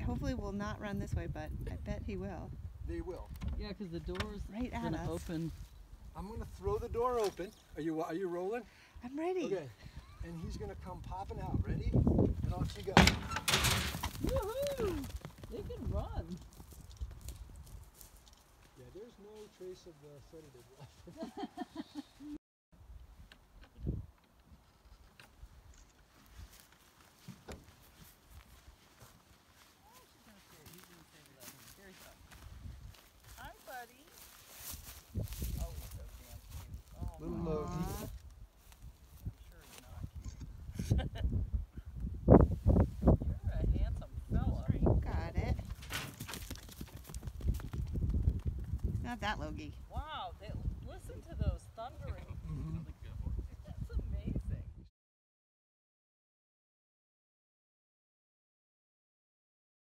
hopefully will not run this way, but I bet he will. They will. Yeah, because the door's right at gonna us. open. I'm gonna throw the door open. Are you rolling? I'm ready. Okay. And he's gonna come popping out. Ready? And off you go. Woohoo! They can run. Yeah, there's no trace of the sedative left. Hi, buddy. Oh, he's so damn cute. Oh, Little my. Logie. I'm sure he's not cute. You're a handsome fella. You got it. Not that Logie. Wow, listen to those thundering